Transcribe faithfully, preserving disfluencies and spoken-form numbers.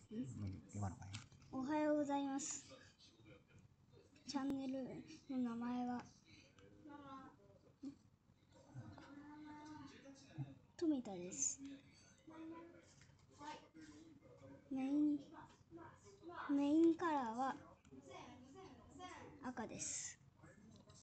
言わなかい。 おはようございます。チャンネルの名前は富田です。メインメインカラーは赤です。